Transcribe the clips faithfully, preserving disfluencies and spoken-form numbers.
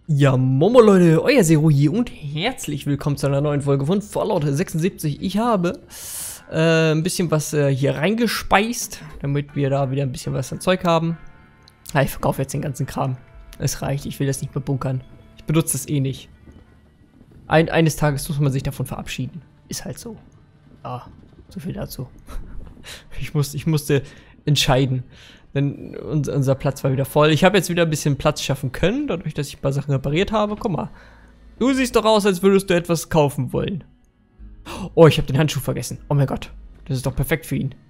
Ja, Momo Leute, euer Zero hier und herzlich willkommen zu einer neuen Folge von Fallout sechsundsiebzig. Ich habe äh, ein bisschen was äh, hier reingespeist, damit wir da wieder ein bisschen was an Zeug haben. Ja, ich verkaufe jetzt den ganzen Kram. Es reicht, ich will das nicht mehr bunkern. Ich benutze das eh nicht. Ein, eines Tages muss man sich davon verabschieden. Ist halt so. Ja, so viel dazu. Ich musste, ich musste entscheiden. Denn unser Platz war wieder voll. Ich habe jetzt wieder ein bisschen Platz schaffen können, dadurch, dass ich ein paar Sachen repariert habe. Guck mal. Du siehst doch aus, als würdest du etwas kaufen wollen. Oh, ich habe den Handschuh vergessen. Oh mein Gott. Das ist doch perfekt für ihn.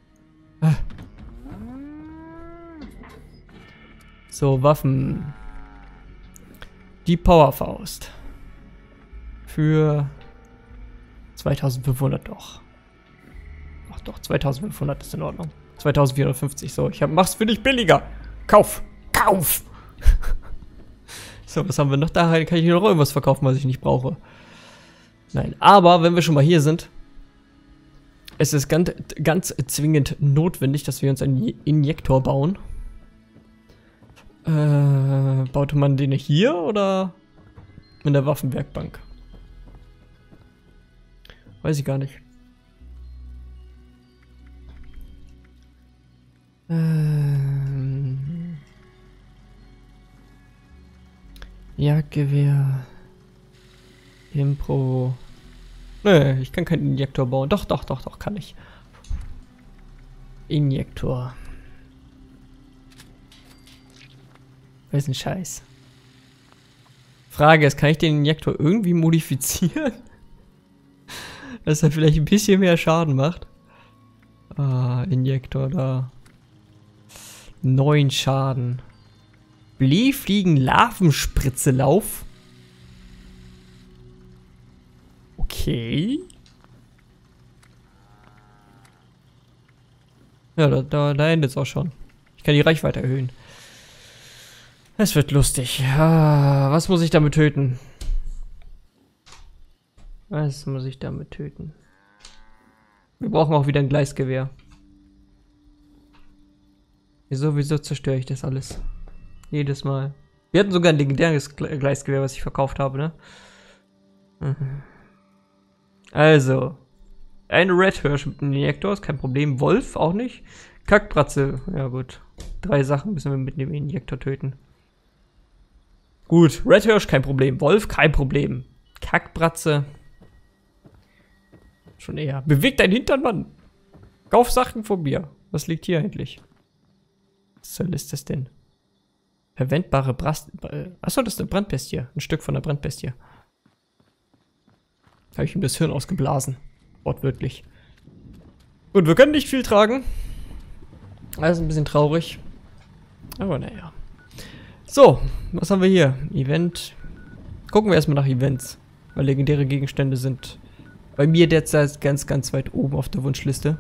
So, Waffen. Die Powerfaust. Für zweitausendfünfhundert doch. Ach doch, zweitausendfünfhundert ist in Ordnung. zweitausendvierhundertfünfzig, so, ich hab, mach's für dich billiger. Kauf! Kauf! So, was haben wir noch da? Kann ich hier noch irgendwas verkaufen, was ich nicht brauche? Nein, aber wenn wir schon mal hier sind, es ist ganz, ganz zwingend notwendig, dass wir uns einen Injektor bauen. Äh, baute man den hier oder in der Waffenwerkbank? Weiß ich gar nicht. Ähm, Jagdgewehr. Impro. Nö, ich kann keinen Injektor bauen. Doch, doch, doch, doch, kann ich. Injektor. Was ist ein Scheiß? Frage ist, kann ich den Injektor irgendwie modifizieren? Dass er vielleicht ein bisschen mehr Schaden macht. Ah, Injektor da. Neun Schaden. Blähfliegen Larvenspritze-Lauf. Okay. Ja, da, da, da endet es auch schon. Ich kann die Reichweite erhöhen. Es wird lustig. Ah, was muss ich damit töten? Was muss ich damit töten? Wir brauchen auch wieder ein Gleisgewehr. Wieso, wieso zerstöre ich das alles? Jedes Mal. Wir hatten sogar ein legendäres Gleisgewehr, was ich verkauft habe, ne? Mhm. Also. Ein Red Hirsch mit einem Injektor, ist kein Problem. Wolf auch nicht. Kackbratze, ja gut. Drei Sachen müssen wir mit dem Injektor töten. Gut, Red Hirsch, kein Problem. Wolf, kein Problem. Kackbratze. Schon eher. Bewegt dein Hintern, Mann. Kauf Sachen von mir. Was liegt hier eigentlich? Was soll ist das denn? Verwendbare Brast... Achso, das ist eine Brandbestie. Ein Stück von der Brandbestie. Habe ich ihm das Hirn ausgeblasen. Wortwörtlich. Gut, wir können nicht viel tragen. Das ist ein bisschen traurig. Aber naja. So, was haben wir hier? Event. Gucken wir erstmal nach Events. Weil legendäre Gegenstände sind bei mir derzeit ganz, ganz weit oben auf der Wunschliste.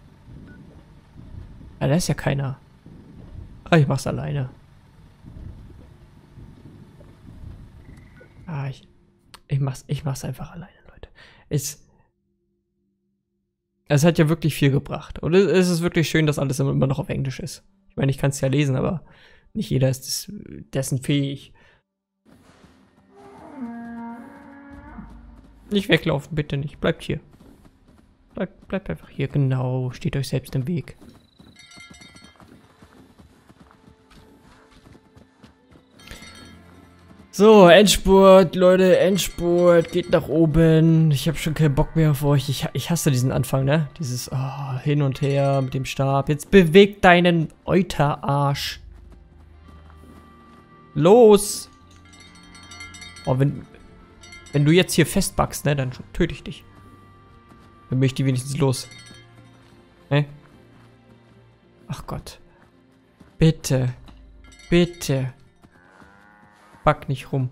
Ah, da ist ja keiner. Ah, ich mach's alleine. Ah, ich, ich mach's, ich mach's einfach alleine, Leute. Es, es hat ja wirklich viel gebracht. Und es ist wirklich schön, dass alles immer noch auf Englisch ist. Ich meine, ich kann es ja lesen, aber nicht jeder ist des, dessen fähig. Nicht weglaufen, bitte nicht. Bleibt hier. Bleibt, bleibt einfach hier. Genau, steht euch selbst im Weg. So, Endspurt, Leute, Endspurt, geht nach oben. Ich habe schon keinen Bock mehr auf euch. Ich, ich hasse diesen Anfang, ne? Dieses oh, hin und her mit dem Stab. Jetzt beweg deinen Euterarsch. Los! Oh, wenn, wenn du jetzt hier festbackst, ne, dann töte ich dich. Dann bin ich die wenigstens los. Ne? Ach Gott. Bitte. Bitte. Back nicht rum.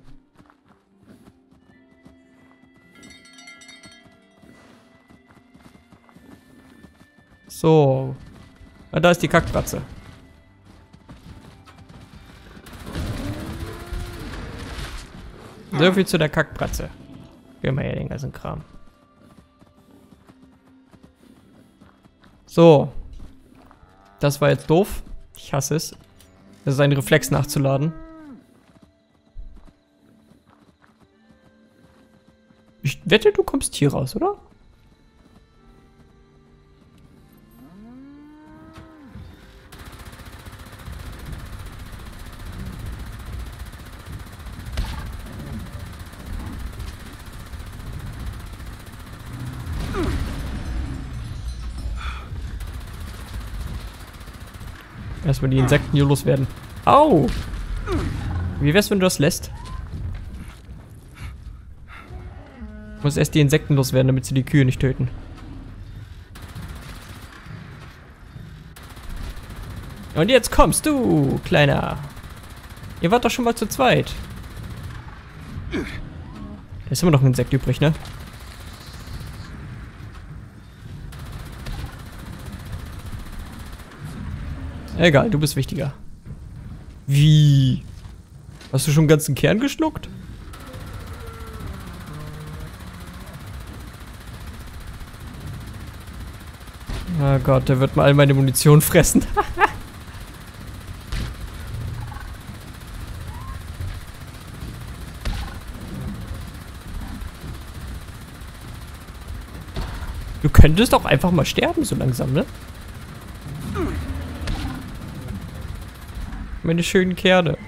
So. Ah, da ist die Kackbratze. So viel zu der Kackbratze. Gehen wir hier den ganzen Kram. So. Das war jetzt doof. Ich hasse es. Das ist ein Reflex nachzuladen. Ich wette, du kommst hier raus, oder? Erstmal die Insekten hier loswerden. Au! Wie wär's, wenn du das lässt? Ich muss erst die Insekten loswerden, damit sie die Kühe nicht töten. Und jetzt kommst du, Kleiner. Ihr wart doch schon mal zu zweit. Da ist immer noch ein Insekt übrig, ne? Egal, du bist wichtiger. Wie? Hast du schon einen ganzen Kern geschluckt? Oh Gott, der wird mal all meine Munition fressen. Du könntest doch einfach mal sterben, so langsam, ne? Meine schönen Kerne.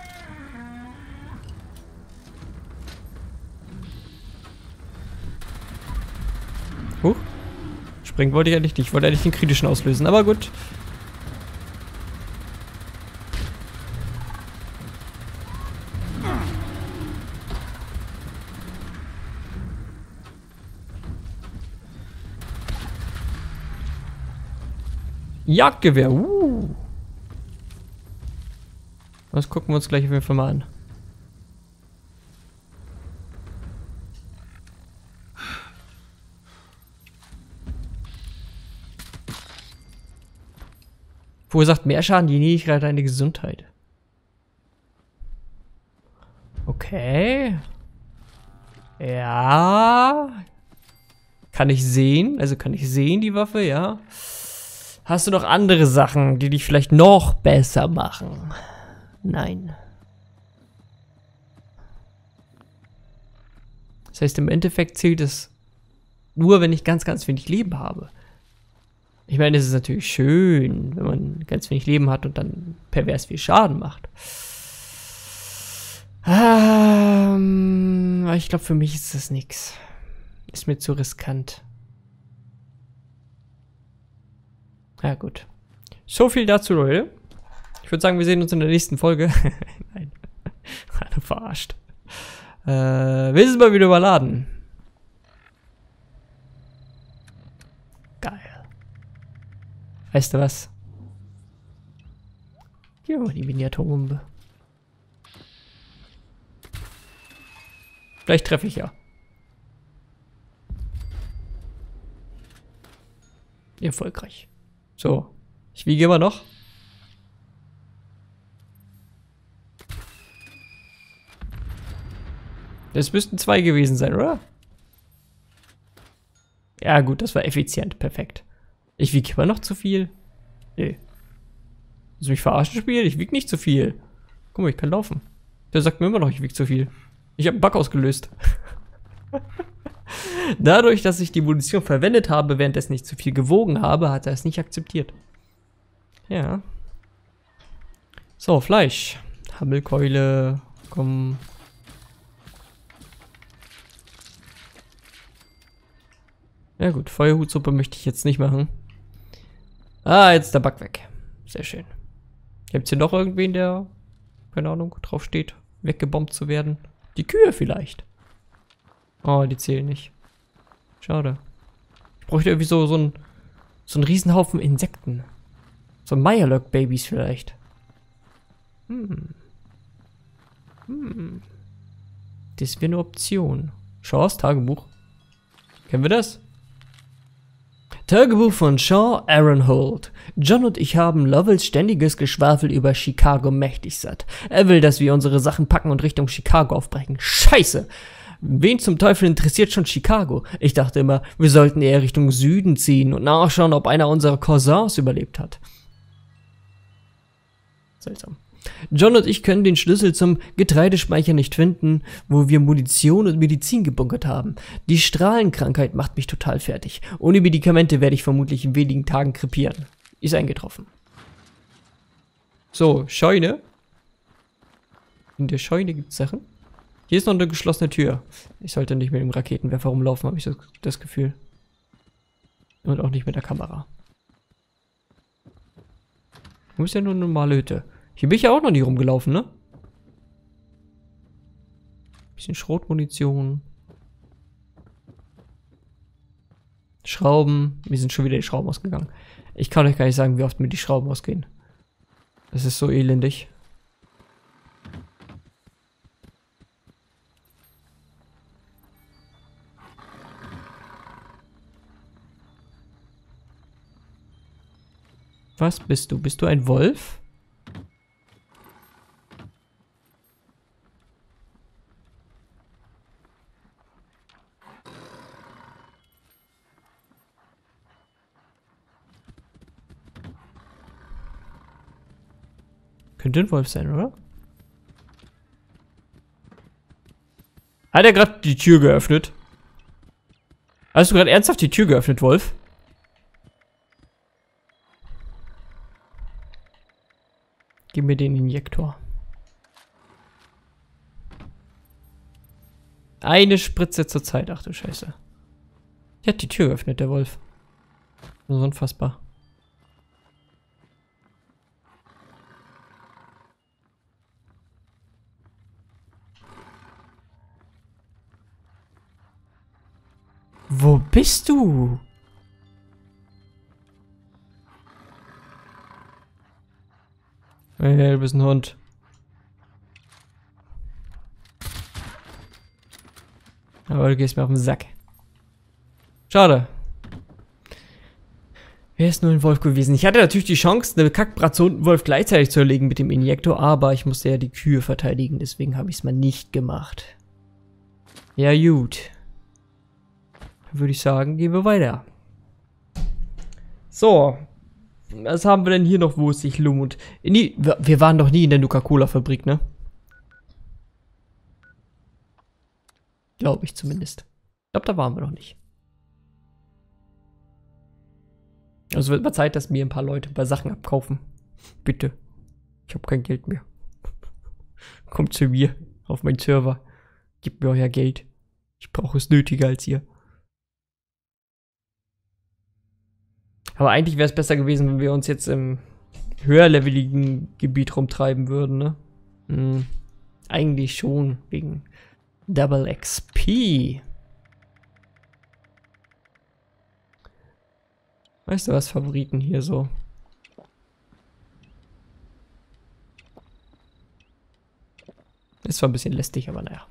Huch. Springen wollte ich eigentlich nicht. Ich wollte eigentlich den kritischen auslösen, aber gut. Jagdgewehr. Uh. Das gucken wir uns gleich auf jeden Fall mal an. Verursacht mehr Schaden, je niedriger deine Gesundheit. Okay. Ja. Kann ich sehen. Also kann ich sehen, die Waffe, ja. Hast du noch andere Sachen, die dich vielleicht noch besser machen? Nein. Das heißt, im Endeffekt zählt es nur, wenn ich ganz, ganz wenig Leben habe. Ich meine, es ist natürlich schön, wenn man ganz wenig Leben hat und dann pervers viel Schaden macht. Ähm, aber ich glaube, für mich ist das nichts. Ist mir zu riskant. Ja, gut. So viel dazu, Leute. Ich würde sagen, wir sehen uns in der nächsten Folge. Nein. Alle verarscht. Äh, wir sind mal wieder überladen. Geil. Weißt du was? Hier mal die Miniaturbombe. Vielleicht treffe ich ja. Erfolgreich. So. Ich wiege immer noch. Es müssten zwei gewesen sein, oder? Ja gut, das war effizient. Perfekt. Ich wiege immer noch zu viel. Nee. Willst du mich verarschen, Spiel? Ich wiege nicht zu viel. Guck mal, ich kann laufen. Der sagt mir immer noch, ich wiege zu viel. Ich habe einen Bug ausgelöst. Dadurch, dass ich die Munition verwendet habe, währenddessen ich zu viel gewogen habe, hat er es nicht akzeptiert. Ja. So, Fleisch. Hammelkeule. Komm. Ja gut, Feuerhutsuppe möchte ich jetzt nicht machen. Ah, jetzt ist der Bug weg. Sehr schön. Gibt's hier noch irgendwen, der, keine Ahnung, drauf steht, weggebombt zu werden? Die Kühe vielleicht. Oh, die zählen nicht. Schade. Ich bräuchte irgendwie so, so einen so einen Riesenhaufen Insekten. So Mirelurk-Babys vielleicht. Hm. Hm. Das wäre eine Option. Shaws Tagebuch. Kennen wir das? Tagebuch von Shaw Aaronhold. John und ich haben Lovells ständiges Geschwafel über Chicago mächtig satt. Er will, dass wir unsere Sachen packen und Richtung Chicago aufbrechen. Scheiße! Wen zum Teufel interessiert schon Chicago? Ich dachte immer, wir sollten eher Richtung Süden ziehen und nachschauen, ob einer unserer Cousins überlebt hat. Seltsam. John und ich können den Schlüssel zum Getreidespeicher nicht finden, wo wir Munition und Medizin gebunkert haben. Die Strahlenkrankheit macht mich total fertig. Ohne Medikamente werde ich vermutlich in wenigen Tagen krepieren. Ist eingetroffen. So, Scheune. In der Scheune gibt es Sachen. Hier ist noch eine geschlossene Tür. Ich sollte nicht mit dem Raketenwerfer rumlaufen, habe ich das, das Gefühl. Und auch nicht mit der Kamera. Wo ist ja nur eine normale Hütte? Hier bin ich ja auch noch nie rumgelaufen, ne? Bisschen Schrotmunition. Schrauben. Mir sind schon wieder die Schrauben ausgegangen. Ich kann euch gar nicht sagen, wie oft mir die Schrauben ausgehen. Das ist so elendig. Was bist du? Bist du ein Wolf? Könnte ein Wolf sein, oder? Hat er gerade die Tür geöffnet? Hast du gerade ernsthaft die Tür geöffnet, Wolf? Gib mir den Injektor. Eine Spritze zur Zeit. Ach du Scheiße. Der hat die Tür geöffnet, der Wolf. So unfassbar. Wo bist du? Hey, du bist ein Hund. Aber du gehst mir auf den Sack. Schade. Wer ist nur ein Wolf gewesen? Ich hatte natürlich die Chance, eine Kackbratze und einen Wolf gleichzeitig zu erlegen mit dem Injektor, aber ich musste ja die Kühe verteidigen, deswegen habe ich es mal nicht gemacht. Ja, gut. Dann würde ich sagen, gehen wir weiter. So. Was haben wir denn hier noch, wo es sich lohnt? In die, wir waren doch nie in der Nuka-Cola-Fabrik, ne? Glaube ich zumindest. Ich glaube, da waren wir noch nicht. Also wird mal Zeit, dass mir ein paar Leute ein paar Sachen abkaufen. Bitte. Ich habe kein Geld mehr. Kommt zu mir auf meinen Server. Gebt mir euer Geld. Ich brauche es nötiger als ihr. Aber eigentlich wäre es besser gewesen, wenn wir uns jetzt im höherleveligen Gebiet rumtreiben würden, ne? Hm. Eigentlich schon, wegen Double X P. Weißt du was, Favoriten hier so? Ist zwar ein bisschen lästig, aber naja.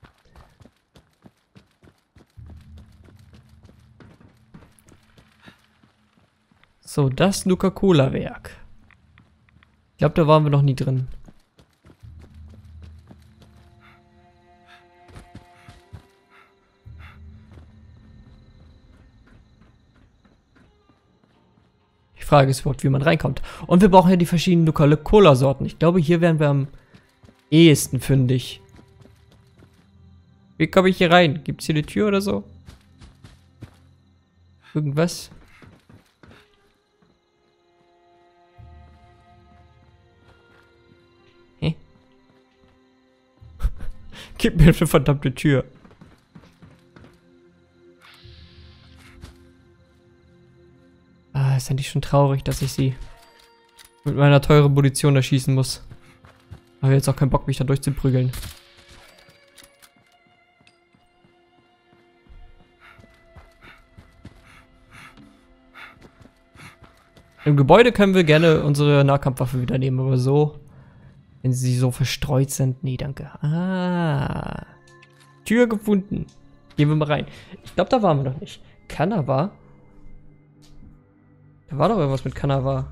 So, das Nuka-Cola-Werk. Ich glaube, da waren wir noch nie drin. Die Frage ist überhaupt, wie man reinkommt. Und wir brauchen ja die verschiedenen Nuka-Cola-Sorten. Ich glaube, hier wären wir am ehesten fündig. Wie komme ich hier rein? Gibt es hier eine Tür oder so? Irgendwas? Hä? Gib mir eine verdammte Tür. Ah, ist eigentlich schon traurig, dass ich sie mit meiner teuren Munition erschießen muss. Aber jetzt auch keinen Bock, mich da durchzuprügeln. Im Gebäude können wir gerne unsere Nahkampfwaffe wieder nehmen, aber so, wenn sie so verstreut sind, nee, danke. Ah, Tür gefunden. Gehen wir mal rein. Ich glaube, da waren wir noch nicht. Kanava? Da war doch irgendwas mit Kanava.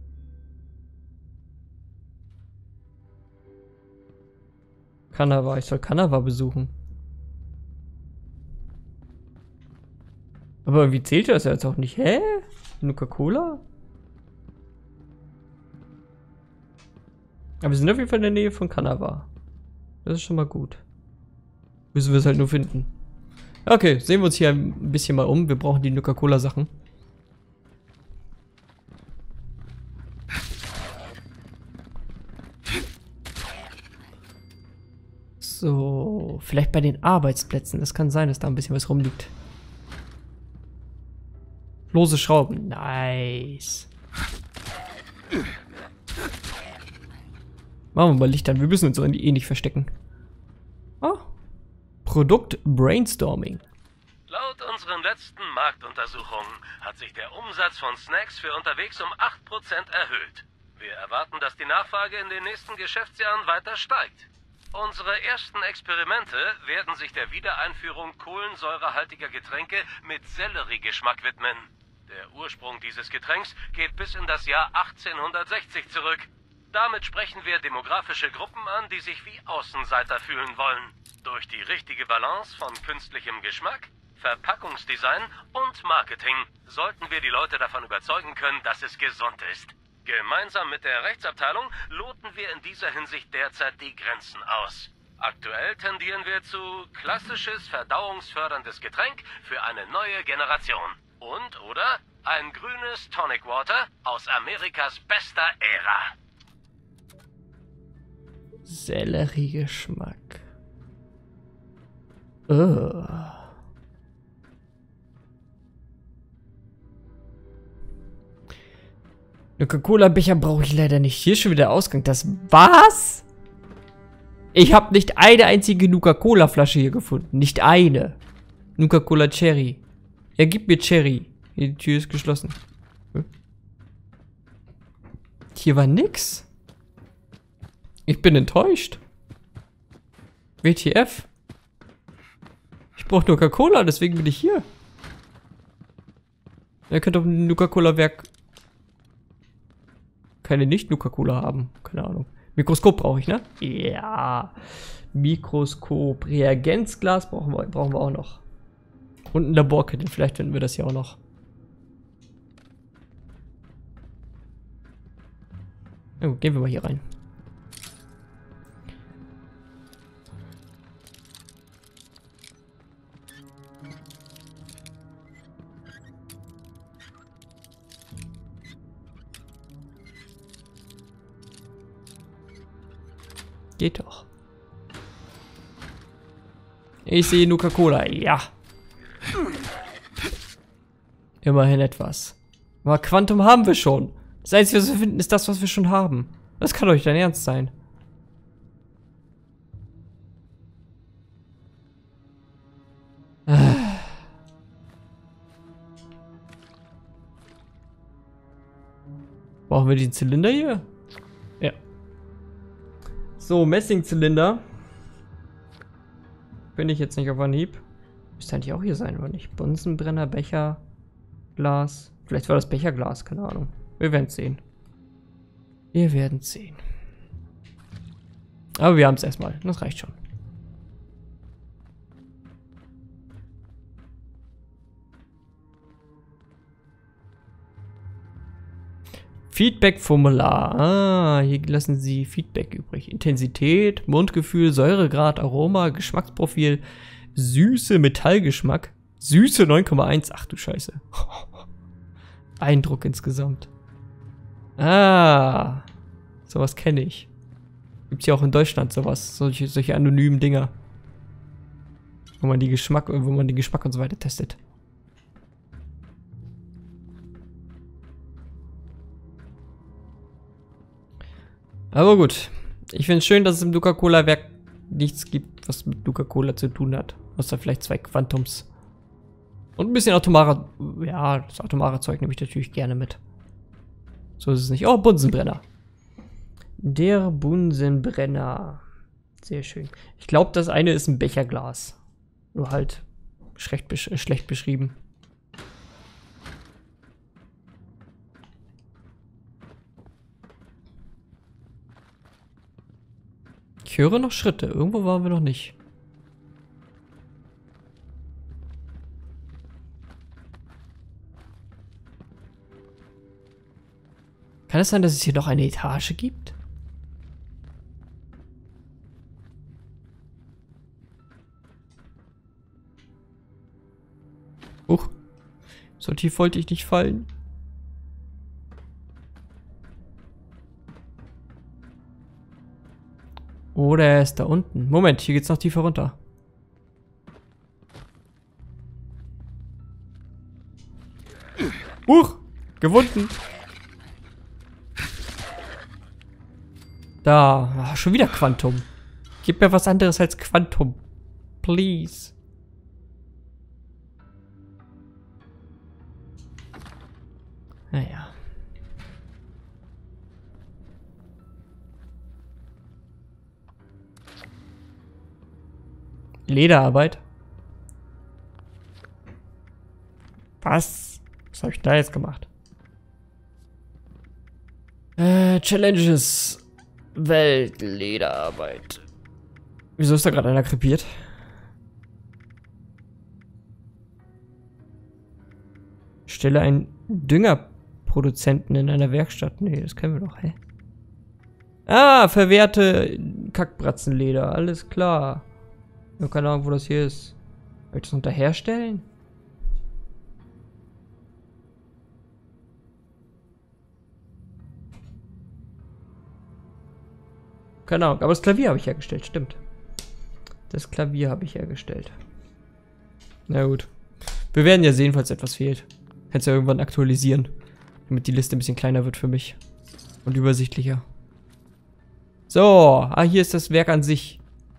Kanava, ich soll Kanava besuchen. Aber wie zählt das jetzt auch nicht? Hä? Nuka-Cola? Aber wir sind auf jeden Fall in der Nähe von Kanawa. Das ist schon mal gut. Müssen wir es halt nur finden. Okay, sehen wir uns hier ein bisschen mal um. Wir brauchen die Nuka-Cola-Sachen. So, vielleicht bei den Arbeitsplätzen. Das kann sein, dass da ein bisschen was rumliegt. Lose Schrauben. Nice. Machen wir mal Licht an. Wir müssen uns so eh nicht verstecken. Ah. Produkt Brainstorming. Laut unseren letzten Marktuntersuchungen hat sich der Umsatz von Snacks für unterwegs um acht Prozent erhöht. Wir erwarten, dass die Nachfrage in den nächsten Geschäftsjahren weiter steigt. Unsere ersten Experimente werden sich der Wiedereinführung kohlensäurehaltiger Getränke mit Selleriegeschmack widmen. Der Ursprung dieses Getränks geht bis in das Jahr achtzehnhundertsechzig zurück. Damit sprechen wir demografische Gruppen an, die sich wie Außenseiter fühlen wollen. Durch die richtige Balance von künstlichem Geschmack, Verpackungsdesign und Marketing sollten wir die Leute davon überzeugen können, dass es gesund ist. Gemeinsam mit der Rechtsabteilung loten wir in dieser Hinsicht derzeit die Grenzen aus. Aktuell tendieren wir zu klassisches verdauungsförderndes Getränk für eine neue Generation. Und, oder, ein grünes Tonic Water aus Amerikas bester Ära. Selleriegeschmack. Oh. Nuka-Cola-Becher brauche ich leider nicht. Hier ist schon wieder der Ausgang. Das was? Ich habe nicht eine einzige Nuka-Cola-Flasche hier gefunden. Nicht eine. Nuka-Cola Cherry. Er gibt mir Cherry. Hier, die Tür ist geschlossen. Hm? Hier war nix. Ich bin enttäuscht. W T F? Ich brauche Nuka-Cola, deswegen bin ich hier. Ihr könnt doch ein Nuka-Cola-Werk keine Nicht-Nuka-Cola haben. Keine Ahnung. Mikroskop brauche ich, ne? Ja. Mikroskop. Reagenzglas brauchen wir, brauchen wir auch noch. Und ein Laborkit. Vielleicht finden wir das hier auch noch. Na gut, gehen wir mal hier rein. Geht doch. Ich sehe Nuka-Cola. Ja. Immerhin etwas. Aber Quantum haben wir schon. Das Einzige, was wir finden, ist das, was wir schon haben. Das kann doch nicht dein Ernst sein. Brauchen wir den Zylinder hier? Ja. So, Messingzylinder. Finde ich jetzt nicht auf Anhieb. Müsste eigentlich auch hier sein, oder nicht? Bunsenbrenner, Becher, Glas. Vielleicht war das Becherglas, keine Ahnung. Wir werden es sehen. Wir werden es sehen. Aber wir haben es erstmal. Das reicht schon. Feedback-Formular. Ah, hier lassen Sie Feedback übrig. Intensität, Mundgefühl, Säuregrad, Aroma, Geschmacksprofil, Süße, Metallgeschmack. Süße neun Komma eins. Ach du Scheiße. Eindruck insgesamt. Ah. Sowas kenne ich. Gibt's ja auch in Deutschland sowas. Solche, solche anonymen Dinger. Wo man die Geschmack, wo man den Geschmack und so weiter testet. Aber gut. Ich finde es schön, dass es im Nuka-Cola-Werk nichts gibt, was mit Nuka-Cola zu tun hat. Außer vielleicht zwei Quantums. Und ein bisschen atomare... Ja, das atomare Zeug nehme ich natürlich gerne mit. So ist es nicht. Oh, Bunsenbrenner. Der Bunsenbrenner. Sehr schön. Ich glaube, das eine ist ein Becherglas. Nur halt schlecht, besch schlecht beschrieben. Ich höre noch Schritte. Irgendwo waren wir noch nicht. Kann es sein, dass es hier noch eine Etage gibt? So tief wollte ich nicht fallen. Oder er ist da unten. Moment, hier geht's noch tiefer runter. Huch! Gewunden! Da. Ach, schon wieder Quantum. Gib mir was anderes als Quantum. Please. Naja. Lederarbeit. Was? Was habe ich da jetzt gemacht? Äh, Challenges. Weltlederarbeit. Wieso ist da gerade einer krepiert? Stelle einen Düngerproduzenten in einer Werkstatt. Nee, das kennen wir doch, hä? Ah, verwehrte Kackbratzenleder. Alles klar. Ich habe keine Ahnung, wo das hier ist. Soll ich das unter herstellen? Keine Ahnung, aber das Klavier habe ich hergestellt, stimmt. Das Klavier habe ich hergestellt. Na gut. Wir werden ja sehen, falls etwas fehlt. Kannst ja irgendwann aktualisieren. Damit die Liste ein bisschen kleiner wird für mich. Und übersichtlicher. So, ah, hier ist das Werk an sich.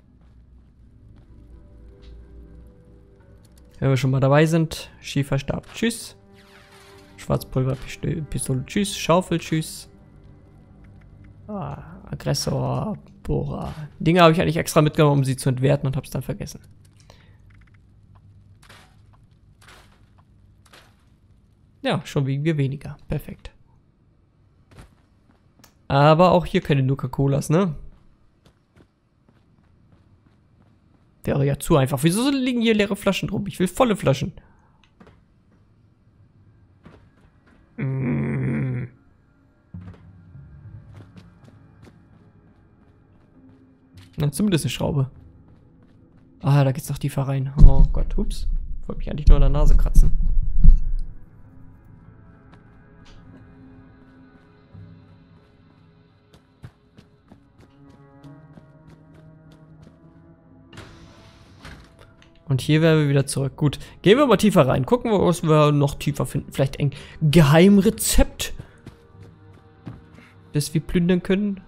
Wenn wir schon mal dabei sind, Schieferstab, tschüss. Schwarzpulverpistole, tschüss. Schaufel, tschüss. Ah, Aggressor, Bohrer. Dinge habe ich eigentlich extra mitgenommen, um sie zu entwerten und habe es dann vergessen. Ja, schon wiegen wir weniger. Perfekt. Aber auch hier keine Nuka-Colas, ne? Wäre ja zu einfach. Wieso liegen hier leere Flaschen rum? Ich will volle Flaschen. Mm. Na, zumindest eine Schraube. Ah, da geht's noch tiefer rein. Oh Gott, ups. Wollte mich eigentlich nur an der Nase kratzen. Und hier werden wir wieder zurück. Gut, gehen wir mal tiefer rein. Gucken wir, was wir noch tiefer finden. Vielleicht ein Geheimrezept, das wir plündern können.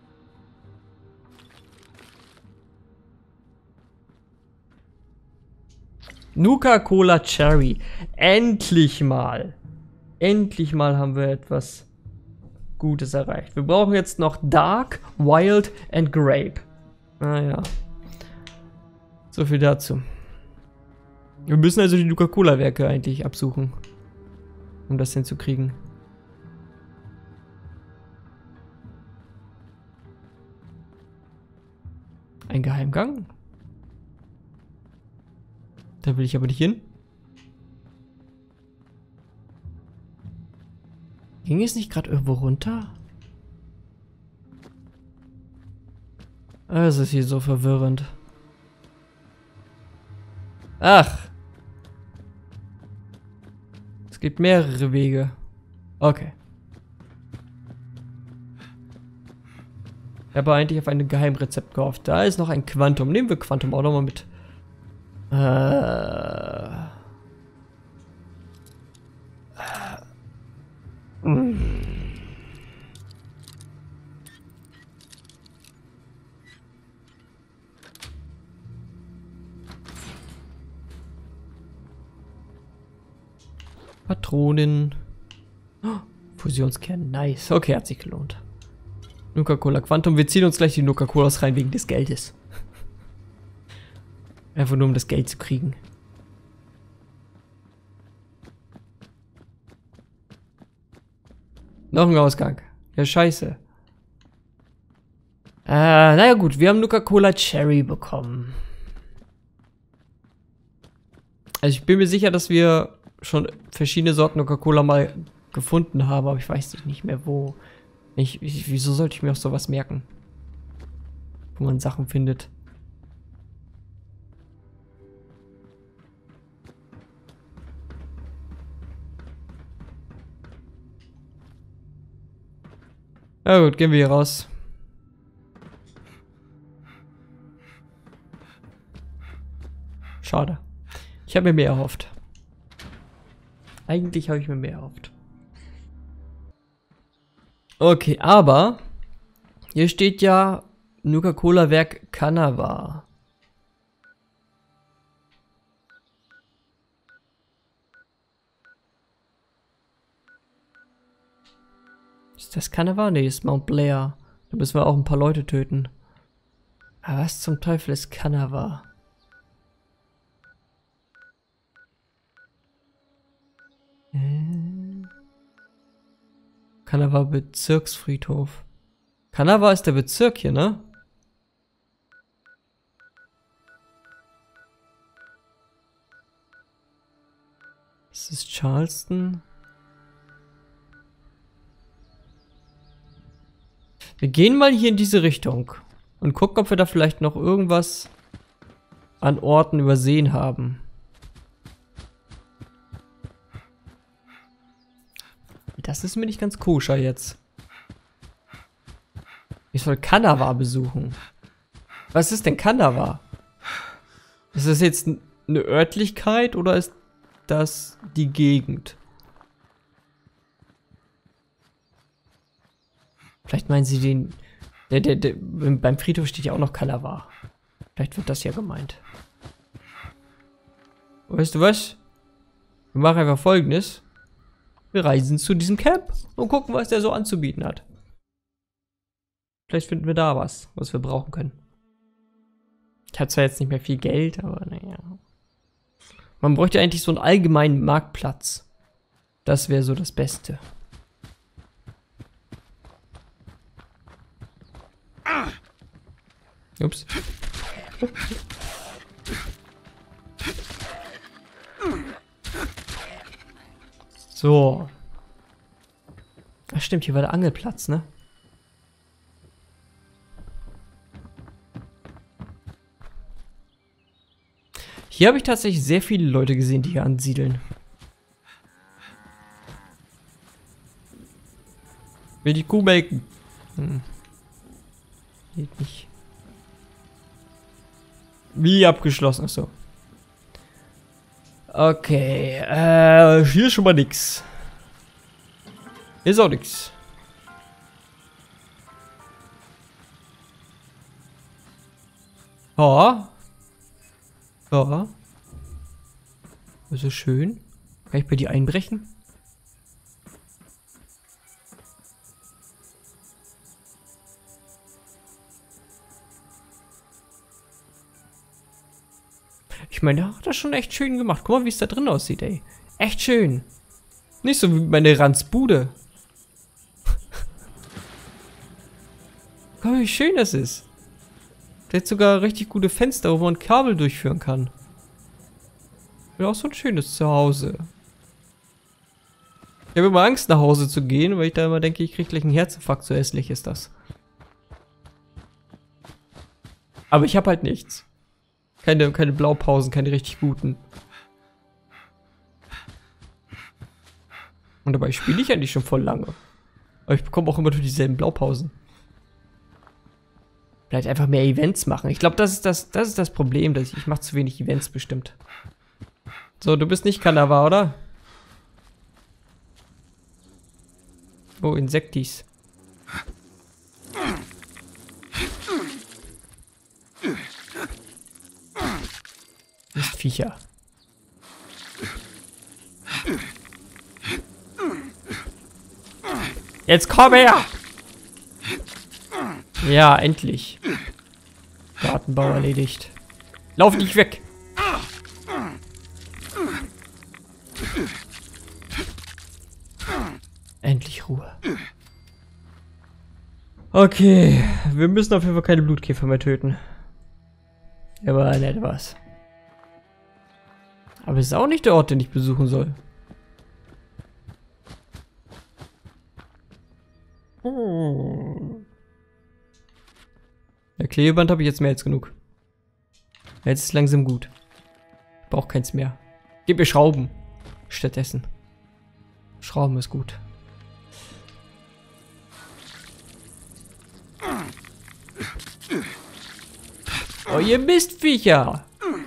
Nuka-Cola Cherry. Endlich mal. Endlich mal haben wir etwas Gutes erreicht. Wir brauchen jetzt noch Dark, Wild and Grape. Ah ja. So viel dazu. Wir müssen also die Nuka-Cola-Werke eigentlich absuchen, um das hinzukriegen. Ein Geheimgang? Da will ich aber nicht hin. Ging es nicht gerade irgendwo runter? Es ist hier so verwirrend. Ach. Es gibt mehrere Wege. Okay. Ich habe eigentlich auf ein Geheimrezept gehofft. Da ist noch ein Quantum. Nehmen wir Quantum auch nochmal mit. Äh. Mm. Patronen. Oh, Fusionskern, nice. Okay, hat sich gelohnt. Nuka-Cola Quantum. Wir ziehen uns gleich die Nuka-Colas rein wegen des Geldes. Einfach nur um das Geld zu kriegen. Noch ein Ausgang. Ja, scheiße. Äh, naja gut, wir haben Nuka-Cola Cherry bekommen. Also ich bin mir sicher, dass wir schon verschiedene Sorten Nuka-Cola mal gefunden haben, aber ich weiß nicht mehr wo. Ich, ich, wieso sollte ich mir auch sowas merken? Wo man Sachen findet. Na gut, gehen wir hier raus. Schade. Ich habe mir mehr erhofft. Eigentlich habe ich mir mehr erhofft. Okay, aber hier steht ja Nuka-Cola-Werk Kanawha. Ist das Kanawha? Nee, ist Mount Blair. Da müssen wir auch ein paar Leute töten. Aber was zum Teufel ist Kanawha? Äh. Kanawha Bezirksfriedhof. Kanawha ist der Bezirk hier, ne? Das ist Charleston. Wir gehen mal hier in diese Richtung und gucken, ob wir da vielleicht noch irgendwas an Orten übersehen haben. Das ist mir nicht ganz koscher jetzt. Ich soll Kanawha besuchen. Was ist denn Kanawha? Ist das jetzt eine Örtlichkeit oder ist das die Gegend? Vielleicht meinen sie den... Der, der, der, beim Friedhof steht ja auch noch Kanawha. Vielleicht wird das ja gemeint. Weißt du was? Wir machen einfach Folgendes. Wir reisen zu diesem Camp und gucken, was der so anzubieten hat. Vielleicht finden wir da was, was wir brauchen können. Ich habe zwar jetzt nicht mehr viel Geld, aber naja. Man bräuchte eigentlich so einen allgemeinen Marktplatz. Das wäre so das Beste. Ups. So. Ach stimmt, hier war der Angelplatz, ne? Hier habe ich tatsächlich sehr viele Leute gesehen, die hier ansiedeln. Will die Kuh melken? Hm. Geht nicht. Wie abgeschlossen, achso. Okay, äh, hier ist schon mal nix. Hier ist auch nix. Ja. Ja. Das ist schön. Kann ich bei dir einbrechen? Ich meine, der hat das schon echt schön gemacht. Guck mal, wie es da drin aussieht, ey. Echt schön. Nicht so wie meine Ranzbude. Guck mal, wie schön das ist. Der hat sogar richtig gute Fenster, wo man Kabel durchführen kann. Ja, auch so ein schönes Zuhause. Ich habe immer Angst, nach Hause zu gehen, weil ich da immer denke, ich kriege gleich einen Herzinfarkt. So hässlich ist das. Aber ich habe halt nichts. Keine, keine Blaupausen, keine richtig guten. Und dabei spiele ich eigentlich schon voll lange. Aber ich bekomme auch immer nur dieselben Blaupausen. Vielleicht einfach mehr Events machen. Ich glaube, das ist das, das ist das Problem, dass ich, ich mache zu wenig Events bestimmt. So, du bist nicht Kanawha, oder? Oh, Insektis. Viecher. Jetzt komm her! Ja, endlich. Gartenbau erledigt. Lauf nicht weg! Endlich Ruhe. Okay, wir müssen auf jeden Fall keine Blutkäfer mehr töten. Aber nett was. Aber es ist auch nicht der Ort, den ich besuchen soll. Hm. Der Klebeband habe ich jetzt mehr als genug. Jetzt ist es langsam gut. Ich brauche keins mehr. Gib mir Schrauben. Stattdessen. Schrauben ist gut. Oh, ihr Mistviecher!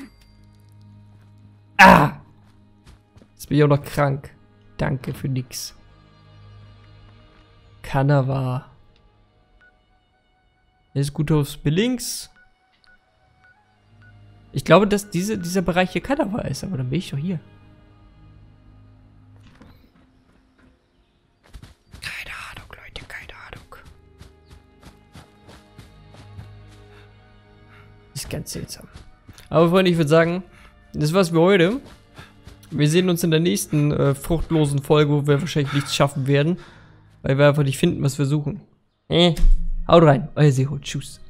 Ah! Jetzt bin ich auch noch krank. Danke für nix. Kanawa. Ist gut aufs Links. Ich glaube, dass diese, dieser Bereich hier Kanawa ist, aber dann bin ich doch hier. Keine Ahnung, Leute, keine Ahnung. Ist ganz seltsam. Aber Freunde, ich würde sagen, das war's für heute. Wir sehen uns in der nächsten äh, fruchtlosen Folge, wo wir wahrscheinlich nichts schaffen werden. Weil wir einfach nicht finden, was wir suchen. Äh, haut rein, euer Seehund, tschüss.